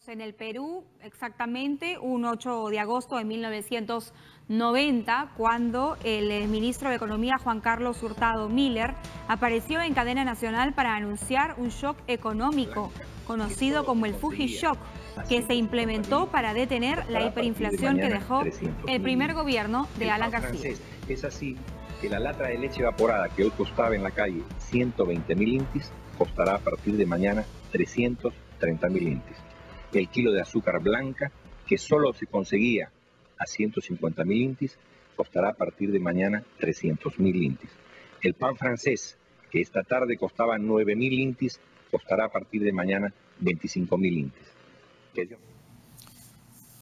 En el Perú, exactamente un 8 de agosto de 1990, cuando el ministro de Economía Juan Carlos Hurtado Miller apareció en cadena nacional para anunciar un shock económico, conocido como el Fuji Shock, que se implementó para detener la hiperinflación que dejó el primer gobierno de Alan García. Es así que la lata de leche evaporada que hoy costaba en la calle 120.000 intis, costará a partir de mañana 330.000 intis. El kilo de azúcar blanca, que solo se conseguía a 150.000 intis, costará a partir de mañana 300.000 intis. El pan francés, que esta tarde costaba 9.000 intis, costará a partir de mañana 25.000 intis.